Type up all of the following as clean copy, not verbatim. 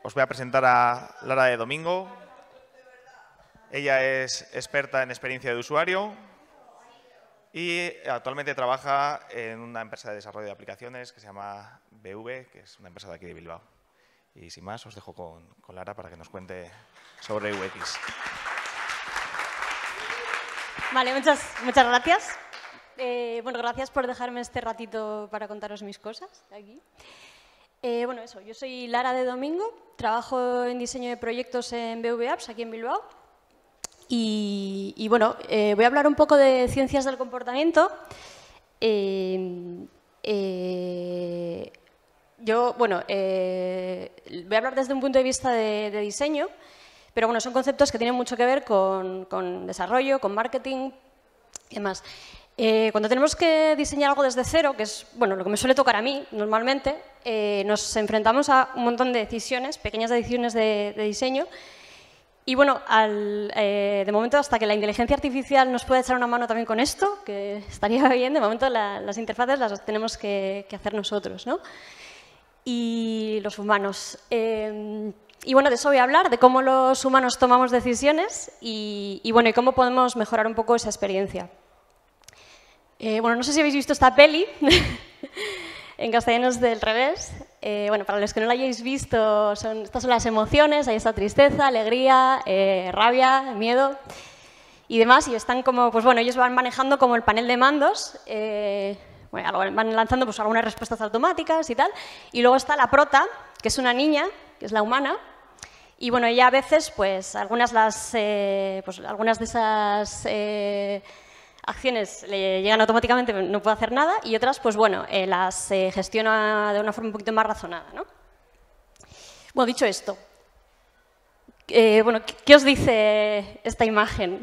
os voy a presentar a Lara de Domingo. Ella es experta en experiencia de usuario y actualmente trabaja en una empresa de desarrollo de aplicaciones que se llama BV, que es una empresa de aquí de Bilbao. Y sin más, os dejo con Lara para que nos cuente sobre UX. Vale, muchas gracias. Bueno, gracias por dejarme este ratito para contaros mis cosas aquí. Bueno, eso, yo soy Lara de Domingo, trabajo en diseño de proyectos en BV Apps, aquí en Bilbao. Y bueno, voy a hablar un poco de ciencias del comportamiento. Voy a hablar desde un punto de vista de diseño, pero bueno, son conceptos que tienen mucho que ver con desarrollo, con marketing y demás. Cuando tenemos que diseñar algo desde cero, que es bueno, lo que me suele tocar a mí normalmente, nos enfrentamos a un montón de decisiones, pequeñas decisiones de diseño. Y bueno, de momento, hasta que la inteligencia artificial nos pueda echar una mano también con esto, que estaría bien, de momento las interfaces las tenemos que hacer nosotros, ¿no? Y los humanos. Y bueno, de eso voy a hablar, de cómo los humanos tomamos decisiones y bueno, y cómo podemos mejorar un poco esa experiencia. Bueno, no sé si habéis visto esta peli, en castellano es del revés. Bueno, para los que no la hayáis visto, estas son las emociones, ahí está tristeza, alegría, rabia, miedo y demás. Y están como, pues bueno, ellos van manejando como el panel de mandos, bueno, van lanzando pues algunas respuestas automáticas y tal. Y luego está la prota, que es una niña, que es la humana. Y bueno, ella a veces, pues algunas de esas acciones le llegan automáticamente, no puede hacer nada, y otras, pues bueno, las gestiona de una forma un poquito más razonada, ¿no? Bueno, dicho esto, bueno, ¿qué os dice esta imagen?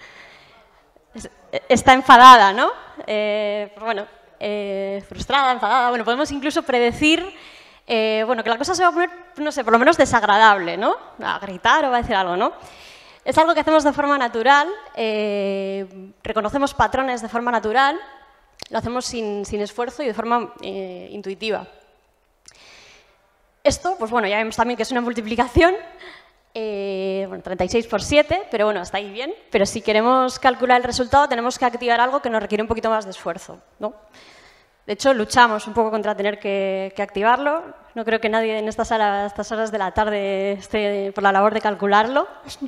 Está enfadada, ¿no? Bueno, frustrada, enfadada. Bueno, podemos incluso predecir bueno, que la cosa se va a poner, no sé, por lo menos desagradable, ¿no? A gritar o va a decir algo, ¿no? Es algo que hacemos de forma natural, reconocemos patrones de forma natural, lo hacemos sin esfuerzo y de forma intuitiva. Esto, pues bueno, ya vemos también que es una multiplicación, bueno, 36 por 7, pero bueno, está ahí bien. Pero si queremos calcular el resultado, tenemos que activar algo que nos requiere un poquito más de esfuerzo, ¿no? De hecho, luchamos un poco contra tener que activarlo. No creo que nadie en esta sala a estas horas de la tarde esté por la labor de calcularlo.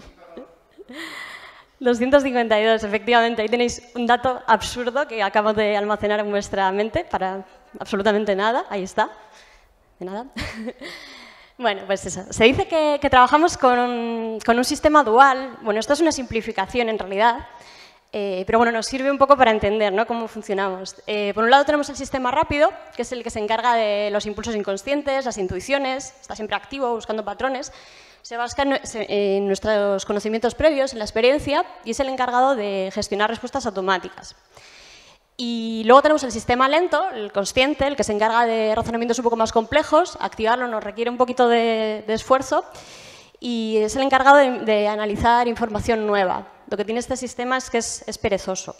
252, efectivamente. Ahí tenéis un dato absurdo que acabo de almacenar en vuestra mente para absolutamente nada. Ahí está. De nada. Bueno, pues eso. Se dice que trabajamos con un sistema dual. Bueno, esto es una simplificación en realidad. Pero bueno, nos sirve un poco para entender, ¿no?, cómo funcionamos. Por un lado tenemos el sistema rápido, que es el que se encarga de los impulsos inconscientes, las intuiciones, está siempre activo, buscando patrones. Se basa en nuestros conocimientos previos, en la experiencia, y es el encargado de gestionar respuestas automáticas. Y luego tenemos el sistema lento, el consciente, el que se encarga de razonamientos un poco más complejos. Activarlo nos requiere un poquito de esfuerzo y es el encargado de analizar información nueva. Lo que tiene este sistema es que es perezoso.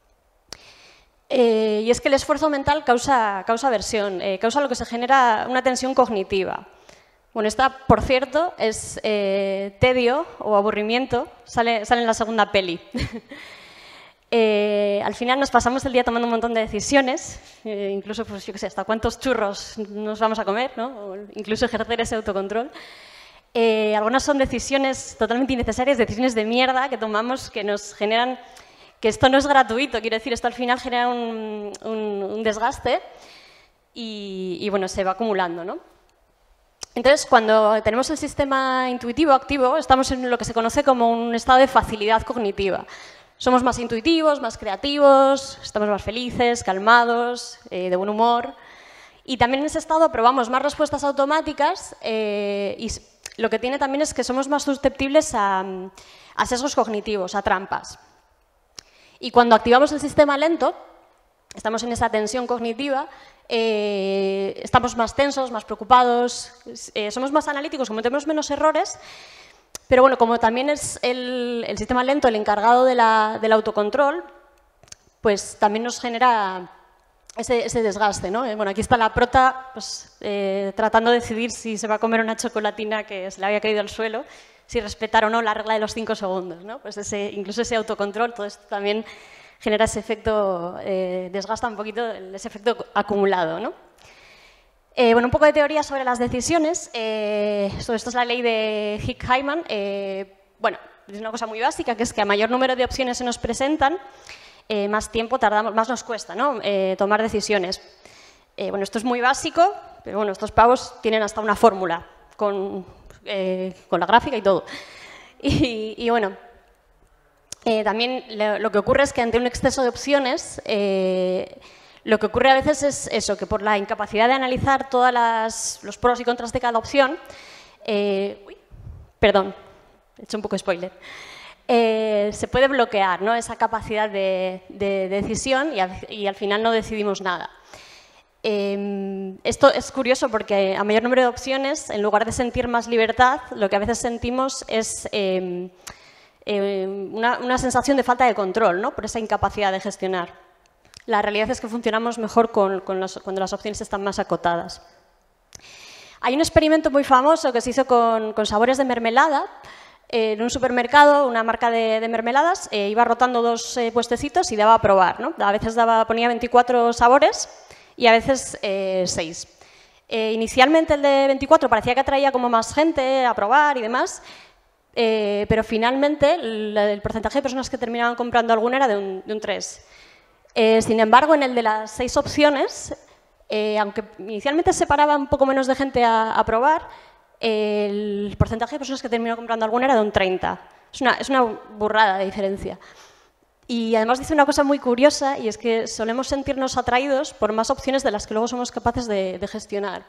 Y es que el esfuerzo mental causa aversión, causa lo que se genera una tensión cognitiva. Bueno, esta, por cierto, es tedio o aburrimiento, sale en la segunda peli. Al final nos pasamos el día tomando un montón de decisiones, incluso, pues, yo qué sé, hasta cuántos churros nos vamos a comer, ¿no? O incluso ejercer ese autocontrol. Algunas son decisiones totalmente innecesarias, decisiones de mierda que tomamos que nos generan, que esto no es gratuito, quiero decir, esto al final genera un desgaste y bueno, se va acumulando, ¿no? Entonces, cuando tenemos el sistema intuitivo activo, estamos en lo que se conoce como un estado de facilidad cognitiva. Somos más intuitivos, más creativos, estamos más felices, calmados, de buen humor. Y también en ese estado probamos más respuestas automáticas y lo que tiene también es que somos más susceptibles a sesgos cognitivos, a trampas. Y cuando activamos el sistema lento, estamos en esa tensión cognitiva, estamos más tensos, más preocupados, somos más analíticos, cometemos menos errores, pero bueno, como también es el sistema lento el encargado del autocontrol, pues también nos genera ese desgaste, ¿no? Bueno, aquí está la prota pues, tratando de decidir si se va a comer una chocolatina que se le había caído al suelo, si respetar o no la regla de los 5 segundos, ¿no? Pues incluso ese autocontrol, todo esto también genera ese efecto, desgasta un poquito ese efecto acumulado, ¿no? Bueno, un poco de teoría sobre las decisiones. Esto es la ley de Hick-Hyman. Bueno, es una cosa muy básica, que es que a mayor número de opciones se nos presentan, más tiempo tardamos, más nos cuesta, ¿no? Tomar decisiones. Bueno, esto es muy básico, pero bueno, estos pavos tienen hasta una fórmula con la gráfica y todo. Y bueno, también lo que ocurre es que ante un exceso de opciones, lo que ocurre a veces es eso, que por la incapacidad de analizar todos los pros y contras de cada opción, perdón, he hecho un poco spoiler, se puede bloquear, ¿no? Esa capacidad de decisión y al final no decidimos nada. Esto es curioso porque a mayor número de opciones, en lugar de sentir más libertad, lo que a veces sentimos es una sensación de falta de control, ¿no? Por esa incapacidad de gestionar. La realidad es que funcionamos mejor cuando las opciones están más acotadas. Hay un experimento muy famoso que se hizo con sabores de mermelada. En un supermercado, una marca de mermeladas, iba rotando 2 puestecitos y daba a probar, ¿no? A veces ponía 24 sabores y a veces 6. Inicialmente el de 24 parecía que atraía como más gente a probar y demás, pero finalmente el porcentaje de personas que terminaban comprando alguna era de un 3. Sin embargo, en el de las 6 opciones, aunque inicialmente separaba un poco menos de gente a probar, el porcentaje de personas que terminó comprando alguna era de un 30. Es una burrada de diferencia. Y además dice una cosa muy curiosa, y es que solemos sentirnos atraídos por más opciones de las que luego somos capaces de gestionar.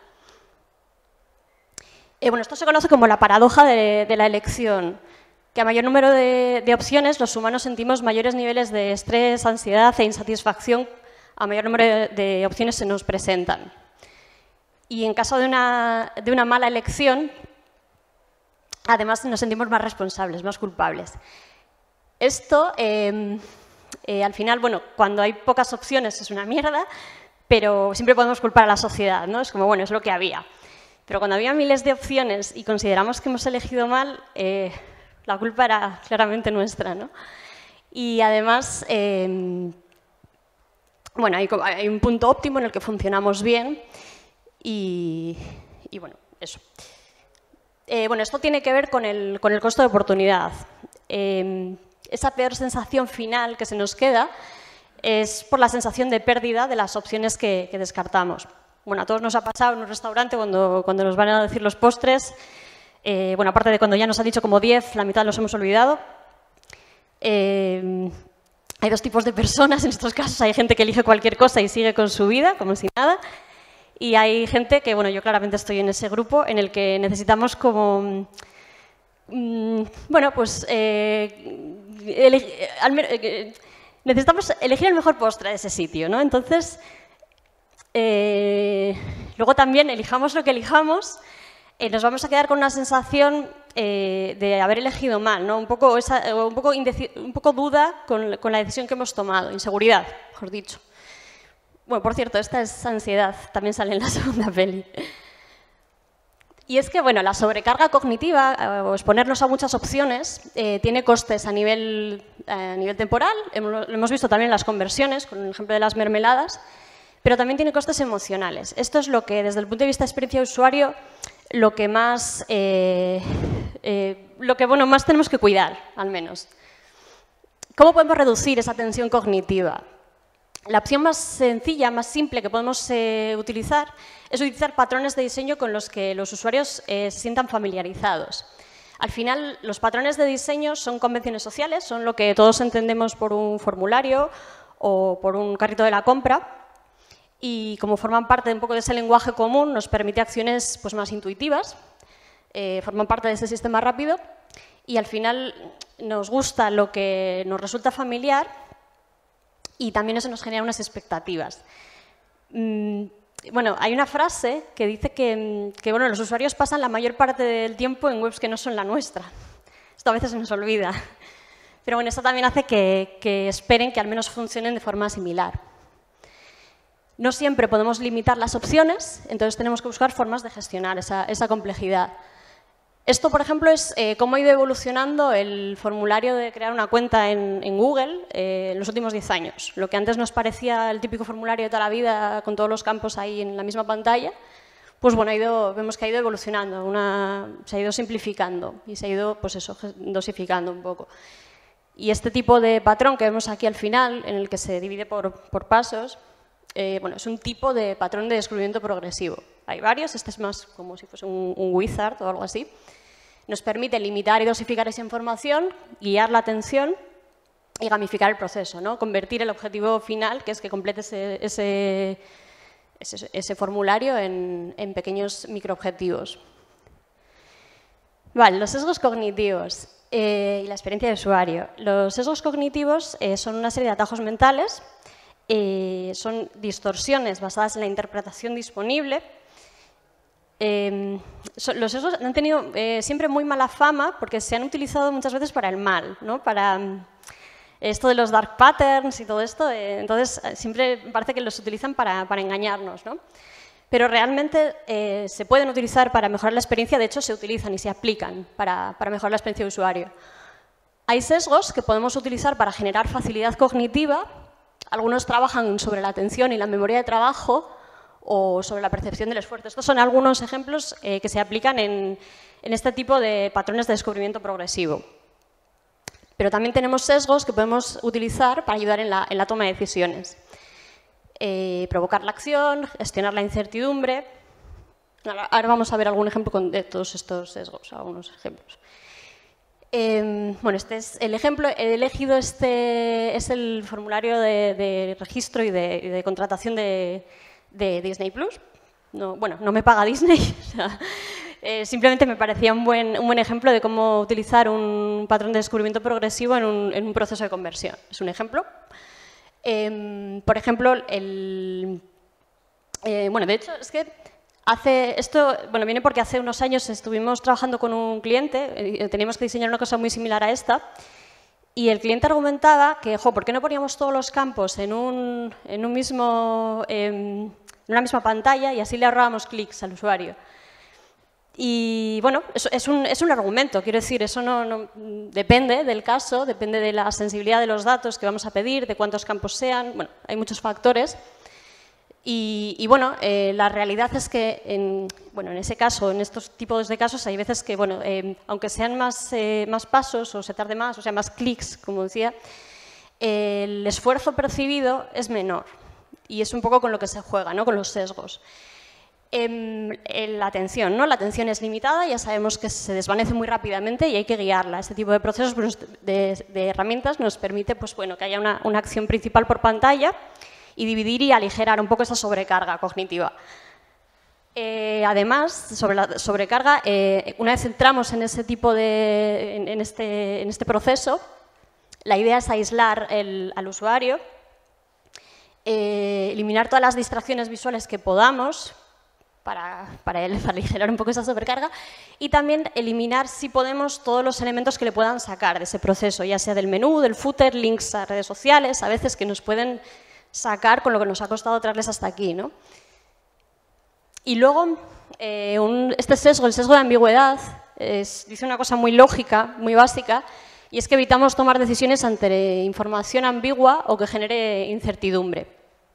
Bueno, esto se conoce como la paradoja de la elección, que a mayor número de opciones los humanos sentimos mayores niveles de estrés, ansiedad e insatisfacción a mayor número de opciones se nos presentan. Y en caso de una mala elección, además nos sentimos más responsables, más culpables. Esto, al final, bueno, cuando hay pocas opciones es una mierda, pero siempre podemos culpar a la sociedad, ¿no? Es como, bueno, es lo que había. Pero cuando había miles de opciones y consideramos que hemos elegido mal, la culpa era claramente nuestra, ¿no? Y además, bueno, hay un punto óptimo en el que funcionamos bien y bueno, eso. Bueno, esto tiene que ver con el costo de oportunidad. Esa peor sensación final que se nos queda es por la sensación de pérdida de las opciones que descartamos. Bueno, a todos nos ha pasado en un restaurante cuando nos van a decir los postres. Bueno, aparte de cuando ya nos han dicho como 10, la mitad los hemos olvidado. Hay 2 tipos de personas en estos casos. Hay gente que elige cualquier cosa y sigue con su vida, como si nada. Y hay gente que, bueno, yo claramente estoy en ese grupo, en el que necesitamos como, bueno, pues, necesitamos elegir el mejor postre de ese sitio, ¿no? Entonces, luego también, elijamos lo que elijamos, nos vamos a quedar con una sensación de haber elegido mal, ¿no? Un poco duda con la decisión que hemos tomado, inseguridad, mejor dicho. Bueno, por cierto, esta es ansiedad, también sale en la segunda peli. Y es que, bueno, la sobrecarga cognitiva o exponernos a muchas opciones tiene costes a nivel temporal, lo hemos visto también en las conversiones, con el ejemplo de las mermeladas, pero también tiene costes emocionales. Esto es lo que, desde el punto de vista de experiencia de usuario, lo que más tenemos que cuidar, al menos. ¿Cómo podemos reducir esa tensión cognitiva? La opción más sencilla, más simple que podemos utilizar es utilizar patrones de diseño con los que los usuarios se sientan familiarizados. Al final, los patrones de diseño son convenciones sociales, son lo que todos entendemos por un formulario o por un carrito de la compra, y como forman parte de un poco de ese lenguaje común, nos permite acciones pues, más intuitivas, forman parte de ese sistema rápido, y al final nos gusta lo que nos resulta familiar y también eso nos genera unas expectativas. Bueno, hay una frase que dice que bueno, los usuarios pasan la mayor parte del tiempo en webs que no son la nuestra. Esto a veces se nos olvida. Pero bueno, esto también hace que esperen que al menos funcionen de forma similar. No siempre podemos limitar las opciones, entonces tenemos que buscar formas de gestionar esa complejidad. Esto, por ejemplo, es cómo ha ido evolucionando el formulario de crear una cuenta en Google en los últimos 10 años. Lo que antes nos parecía el típico formulario de toda la vida, con todos los campos ahí en la misma pantalla, pues bueno, vemos que ha ido evolucionando, se ha ido simplificando y se ha ido, pues eso, dosificando un poco. Y este tipo de patrón que vemos aquí al final, en el que se divide por pasos, bueno, es un tipo de patrón de descubrimiento progresivo. Hay varios, este es más como si fuese un wizard o algo así. Nos permite limitar y dosificar esa información, guiar la atención y gamificar el proceso, ¿no? Convertir el objetivo final, que es que complete ese formulario en pequeños microobjetivos. Vale, los sesgos cognitivos y la experiencia de usuario. Los sesgos cognitivos son una serie de atajos mentales, son distorsiones basadas en la interpretación disponible. Los sesgos han tenido siempre muy mala fama porque se han utilizado muchas veces para el mal, ¿no? Para esto de los dark patterns y todo esto, entonces siempre parece que los utilizan para engañarnos, ¿no? Pero realmente se pueden utilizar para mejorar la experiencia, de hecho se utilizan y se aplican para mejorar la experiencia de usuario. Hay sesgos que podemos utilizar para generar facilidad cognitiva. Algunos trabajan sobre la atención y la memoria de trabajo o sobre la percepción del esfuerzo. Estos son algunos ejemplos que se aplican en este tipo de patrones de descubrimiento progresivo. Pero también tenemos sesgos que podemos utilizar para ayudar en la toma de decisiones. Provocar la acción, gestionar la incertidumbre. Ahora vamos a ver algún ejemplo de todos estos sesgos, algunos ejemplos. Bueno, este es el ejemplo. He elegido es el formulario de registro y de contratación de Disney Plus. No, bueno, no me paga Disney. O sea, simplemente me parecía un buen ejemplo de cómo utilizar un patrón de descubrimiento progresivo en un proceso de conversión. Es un ejemplo. Por ejemplo, bueno, de hecho, es que viene porque hace unos años estuvimos trabajando con un cliente, teníamos que diseñar una cosa muy similar a esta, y el cliente argumentaba que, ¿por qué no poníamos todos los campos en una misma pantalla y así le ahorrábamos clics al usuario? Y bueno, es un argumento, quiero decir, eso no depende del caso, depende de la sensibilidad de los datos que vamos a pedir, de cuántos campos sean, bueno, hay muchos factores. Y bueno, la realidad es que en ese caso, en estos tipos de casos, hay veces que, bueno, aunque sean más pasos o se tarde más, o sea, más clics, como decía, el esfuerzo percibido es menor. Y es un poco con lo que se juega, ¿no? Con los sesgos. La atención, ¿no? La atención es limitada, ya sabemos que se desvanece muy rápidamente y hay que guiarla. Este tipo de procesos de herramientas nos permite, pues, bueno, que haya una acción principal por pantalla y dividir y aligerar un poco esa sobrecarga cognitiva. Además, sobre la sobrecarga, una vez entramos en ese tipo en este proceso, la idea es aislar al usuario, eliminar todas las distracciones visuales que podamos para aligerar un poco esa sobrecarga y también eliminar, si podemos, todos los elementos que le puedan sacar de ese proceso, ya sea del menú, del footer, links a redes sociales, a veces que nos pueden sacar con lo que nos ha costado traerles hasta aquí, ¿no? Y luego, este sesgo, el sesgo de ambigüedad, dice una cosa muy lógica, muy básica, y es que evitamos tomar decisiones ante información ambigua o que genere incertidumbre.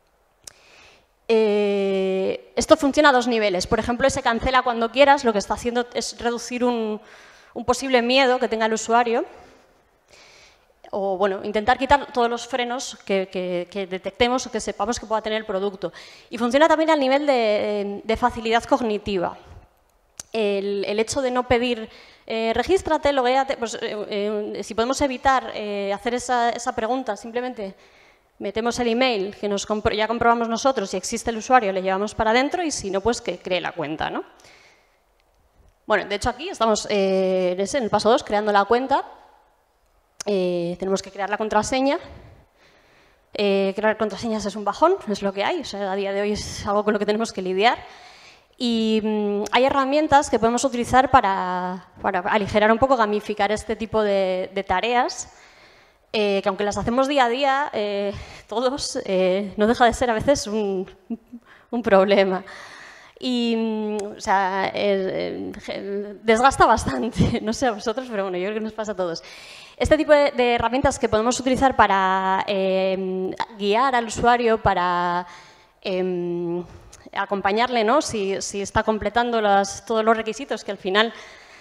Esto funciona a dos niveles. Por ejemplo, ese cancela cuando quieras, lo que está haciendo es reducir un posible miedo que tenga el usuario o, bueno, intentar quitar todos los frenos que detectemos o que sepamos que pueda tener el producto. Y funciona también al nivel de facilidad cognitiva. El hecho de no pedir regístrate, loguéate, pues, si podemos evitar hacer esa pregunta, simplemente metemos el email que ya comprobamos nosotros, si existe el usuario, le llevamos para adentro y si no, pues que cree la cuenta, ¿no? Bueno, de hecho aquí estamos en el paso 2, creando la cuenta. Tenemos que crear la contraseña. Crear contraseñas es un bajón, es lo que hay, o sea, a día de hoy es algo con lo que tenemos que lidiar. Y hay herramientas que podemos utilizar para aligerar un poco, gamificar este tipo de tareas. que aunque las hacemos día a día, todos, no deja de ser a veces un problema. Y, o sea, desgasta bastante, no sé a vosotros, pero bueno, yo creo que nos pasa a todos. Este tipo de herramientas que podemos utilizar para guiar al usuario, para acompañarle, ¿no? Si está completando todos los requisitos, que al final,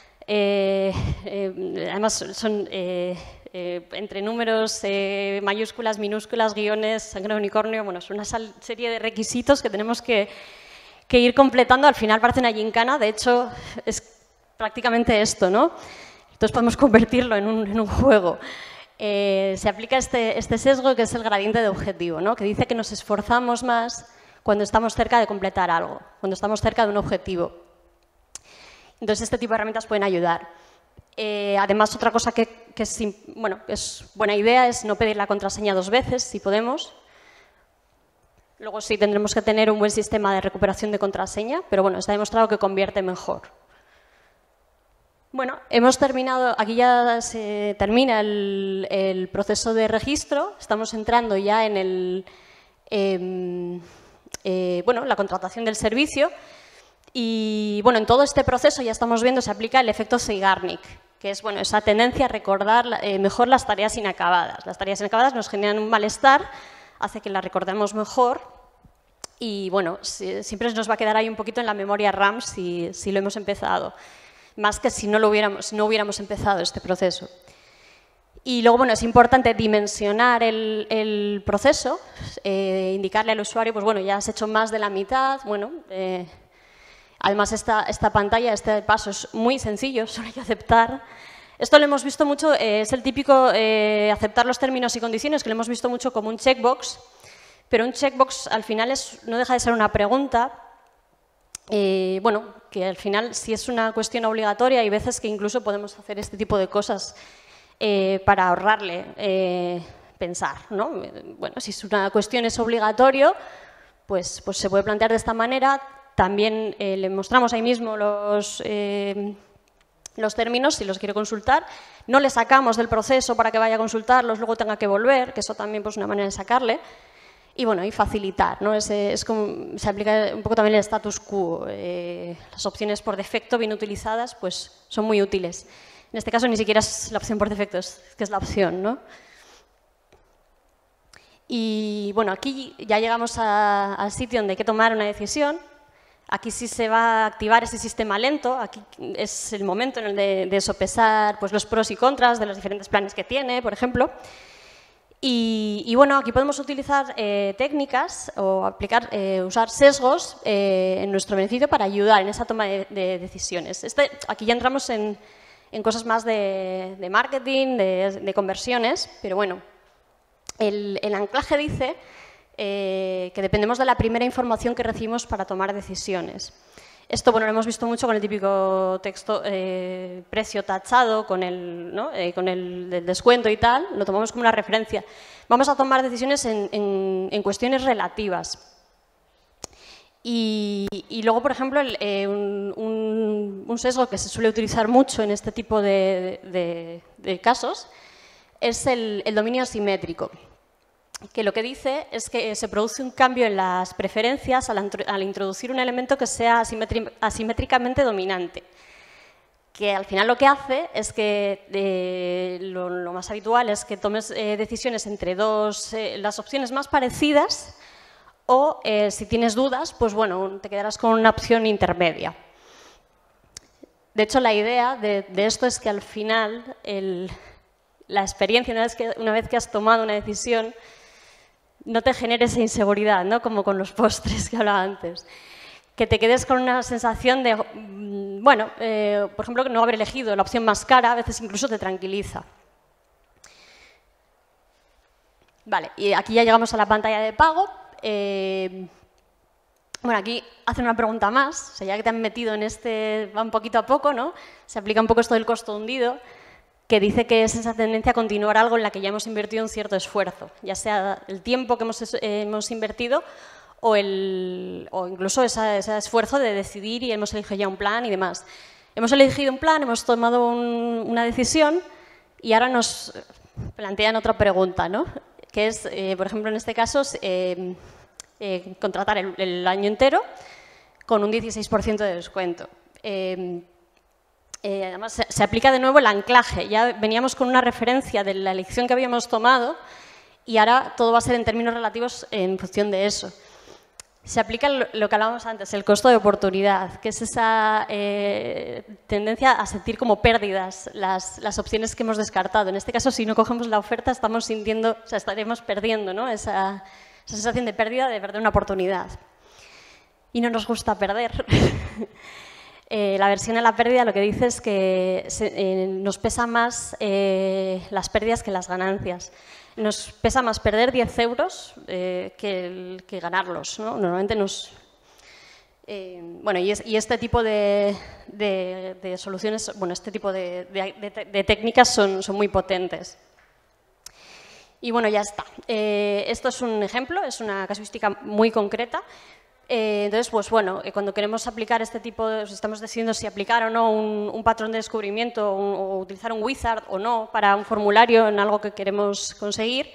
además son entre números, mayúsculas, minúsculas, guiones, sangre de unicornio, bueno, es una serie de requisitos que tenemos que ir completando. Al final parece una gincana, de hecho es prácticamente esto, ¿no? Entonces podemos convertirlo en un juego. Se aplica este sesgo que es el gradiente de objetivo, ¿no? Que dice que nos esforzamos más cuando estamos cerca de completar algo, cuando estamos cerca de un objetivo. Entonces este tipo de herramientas pueden ayudar. Además, otra cosa que es buena idea es no pedir la contraseña 2 veces, si podemos. Luego sí tendremos que tener un buen sistema de recuperación de contraseña, pero bueno, está demostrado que convierte mejor. Bueno, hemos terminado, aquí ya se termina el proceso de registro, estamos entrando ya en la contratación del servicio y bueno, en todo este proceso ya estamos viendo se aplica el efecto Zeigarnik, que es bueno, esa tendencia a recordar mejor las tareas inacabadas. Las tareas inacabadas nos generan un malestar, hace que las recordemos mejor y bueno, siempre nos va a quedar ahí un poquito en la memoria RAM si lo hemos empezado, más que si no hubiéramos empezado este proceso. Y luego, bueno, es importante dimensionar el proceso, indicarle al usuario, pues bueno, ya has hecho más de la mitad, bueno, además esta pantalla, este paso es muy sencillo, solo hay que aceptar. Esto lo hemos visto mucho, es el típico aceptar los términos y condiciones, que lo hemos visto mucho como un checkbox, pero un checkbox al final no deja de ser una pregunta, bueno, que al final si es una cuestión obligatoria, hay veces que incluso podemos hacer este tipo de cosas para ahorrarle pensar, ¿no? Bueno, si es una cuestión es obligatorio, pues se puede plantear de esta manera. También le mostramos ahí mismo los términos si los quiere consultar. No le sacamos del proceso para que vaya a consultarlos, luego tenga que volver, que eso también es una manera de sacarle. Y bueno, y facilitar, ¿no? Se aplica un poco también el status quo. Las opciones por defecto bien utilizadas pues son muy útiles. En este caso ni siquiera es la opción por defecto, es que es la opción, ¿no? Y bueno, aquí ya llegamos al sitio donde hay que tomar una decisión. Aquí sí se va a activar ese sistema lento. Aquí es el momento en el de sopesar pues, los pros y contras de los diferentes planes que tiene, por ejemplo. Y bueno, aquí podemos utilizar técnicas o usar sesgos en nuestro beneficio para ayudar en esa toma de decisiones. Aquí ya entramos en cosas más de marketing, de conversiones, pero bueno, el anclaje dice que dependemos de la primera información que recibimos para tomar decisiones. Esto bueno, lo hemos visto mucho con el típico texto precio tachado, con el descuento y tal, lo tomamos como una referencia. Vamos a tomar decisiones en cuestiones relativas. Y luego, por ejemplo, un sesgo que se suele utilizar mucho en este tipo de casos es el dominio asimétrico, que lo que dice es que se produce un cambio en las preferencias al introducir un elemento que sea asimétricamente dominante, que al final lo que hace es que lo más habitual es que tomes decisiones entre las opciones más parecidas o si tienes dudas, pues bueno, te quedarás con una opción intermedia. De hecho, la idea de esto es que al final la experiencia, una vez que has tomado una decisión, no te genere esa inseguridad, ¿no? Como con los postres que hablaba antes. Que te quedes con una sensación de, bueno, por ejemplo, que no haber elegido la opción más cara, a veces incluso te tranquiliza. Vale, y aquí ya llegamos a la pantalla de pago. Bueno, aquí hacen una pregunta más, o sea, ya que te han metido en va un poquito a poco, ¿no? Se aplica un poco esto del costo hundido, que dice que es esa tendencia a continuar algo en la que ya hemos invertido un cierto esfuerzo, ya sea el tiempo que hemos invertido o incluso ese esfuerzo de decidir y hemos elegido ya un plan y demás. Hemos elegido un plan, hemos tomado una decisión y ahora plantean otra pregunta, ¿no? Que es, por ejemplo, en este caso, contratar el año entero con un 16% de descuento. Además, se aplica de nuevo el anclaje. Ya veníamos con una referencia de la elección que habíamos tomado y ahora todo va a ser en términos relativos en función de eso. Se aplica lo que hablábamos antes, el costo de oportunidad, que es esa tendencia a sentir como pérdidas las opciones que hemos descartado. En este caso, si no cogemos la oferta, estamos sintiendo, o sea, estaremos perdiendo, ¿no? Esa sensación de pérdida, de perder una oportunidad. Y no nos gusta perder. La aversión a la pérdida lo que dice es que nos pesa más las pérdidas que las ganancias. Nos pesa más perder 10 euros que ganarlos, ¿no? Normalmente nos... bueno, y este tipo de soluciones, bueno, este tipo de técnicas son muy potentes. Y bueno, ya está. Esto es un ejemplo, es una casuística muy concreta. Entonces, pues bueno, cuando queremos aplicar este tipo de... Estamos decidiendo si aplicar o no un patrón de descubrimiento o utilizar un wizard o no para un formulario en algo que queremos conseguir,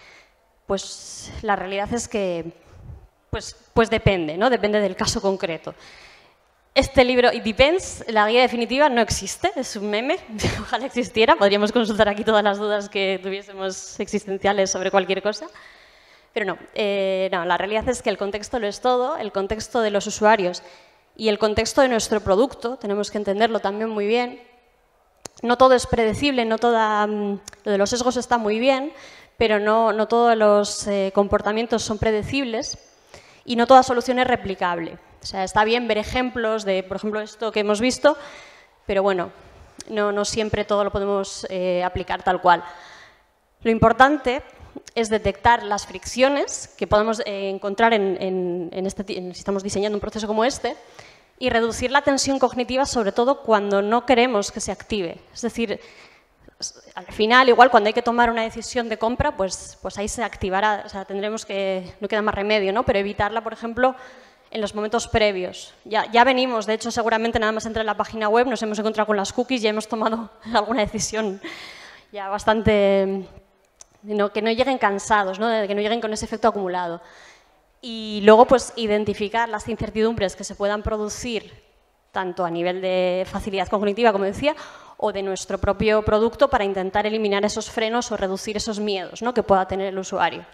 pues la realidad es que pues depende, ¿no? Depende del caso concreto. Este libro, It Depends, la guía definitiva, no existe, es un meme, ojalá existiera, podríamos consultar aquí todas las dudas que tuviésemos existenciales sobre cualquier cosa. Pero no, la realidad es que el contexto lo es todo, el contexto de los usuarios y el contexto de nuestro producto, tenemos que entenderlo también muy bien. No todo es predecible, no lo de los sesgos está muy bien, pero no todos los comportamientos son predecibles y no toda solución es replicable. O sea, está bien ver ejemplos de, por ejemplo, esto que hemos visto, pero bueno, no siempre todo lo podemos aplicar tal cual. Lo importante es detectar las fricciones que podemos encontrar si estamos diseñando un proceso como este y reducir la tensión cognitiva, sobre todo cuando no queremos que se active. Es decir, al final, igual cuando hay que tomar una decisión de compra, pues ahí se activará, o sea, tendremos que, no queda más remedio, ¿no? Pero evitarla, por ejemplo, en los momentos previos. Ya venimos, de hecho, seguramente nada más entrar en la página web, nos hemos encontrado con las cookies, ya hemos tomado alguna decisión ya bastante... que no lleguen cansados, ¿no? Que no lleguen con ese efecto acumulado. Y luego, pues, identificar las incertidumbres que se puedan producir, tanto a nivel de facilidad cognitiva, como decía, o de nuestro propio producto para intentar eliminar esos frenos o reducir esos miedos, ¿no? Que pueda tener el usuario.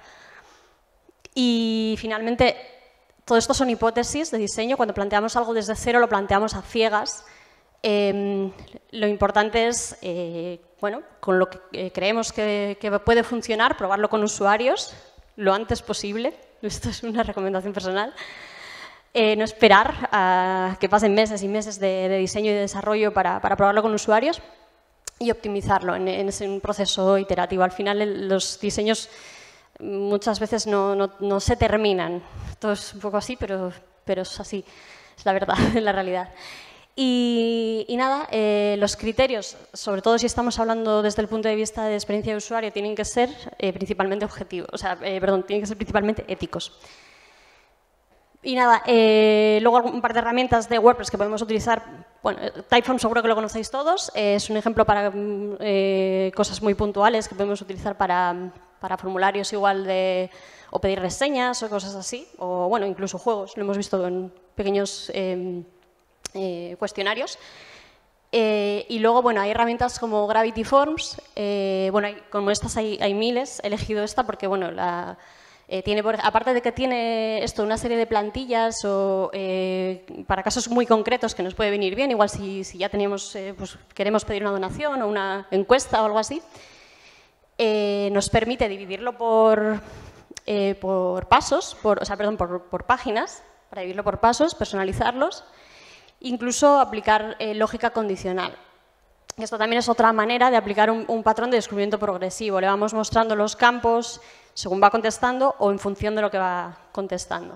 Y, finalmente, todo esto son hipótesis de diseño. Cuando planteamos algo desde cero, lo planteamos a ciegas. Lo importante es, bueno, con lo que creemos que puede funcionar, probarlo con usuarios lo antes posible. Esto es una recomendación personal. No esperar a que pasen meses y meses de diseño y de desarrollo para probarlo con usuarios y optimizarlo en un proceso iterativo. Al final, los diseños muchas veces no se terminan. Esto es un poco así, pero es así, es la verdad, es la realidad. Y nada, los criterios, sobre todo si estamos hablando desde el punto de vista de experiencia de usuario, tienen que ser principalmente objetivos, tienen que ser principalmente éticos. Y nada, luego un par de herramientas de WordPress que podemos utilizar. Bueno, Typeform seguro que lo conocéis todos, es un ejemplo para cosas muy puntuales que podemos utilizar para formularios igual o pedir reseñas o cosas así, o bueno, incluso juegos, lo hemos visto en pequeños cuestionarios. Y luego, bueno, hay herramientas como Gravity Forms, bueno, como estas hay miles, he elegido esta porque, bueno, aparte de que tiene esto una serie de plantillas o para casos muy concretos que nos puede venir bien, igual si ya teníamos, pues queremos pedir una donación o una encuesta o algo así, nos permite dividirlo por pasos, por páginas, para dividirlo por pasos, personalizarlos, incluso aplicar lógica condicional. Esto también es otra manera de aplicar un patrón de descubrimiento progresivo. Le vamos mostrando los campos según va contestando o en función de lo que va contestando.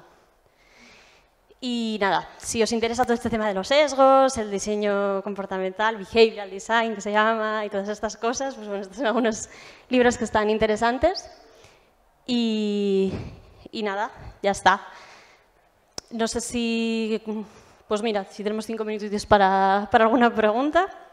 Y nada, si os interesa todo este tema de los sesgos, el diseño comportamental, behavioral design que se llama y todas estas cosas, pues bueno, estos son algunos libros que están interesantes. Y nada, ya está. No sé si... Pues mira, si tenemos 5 minutitos para alguna pregunta.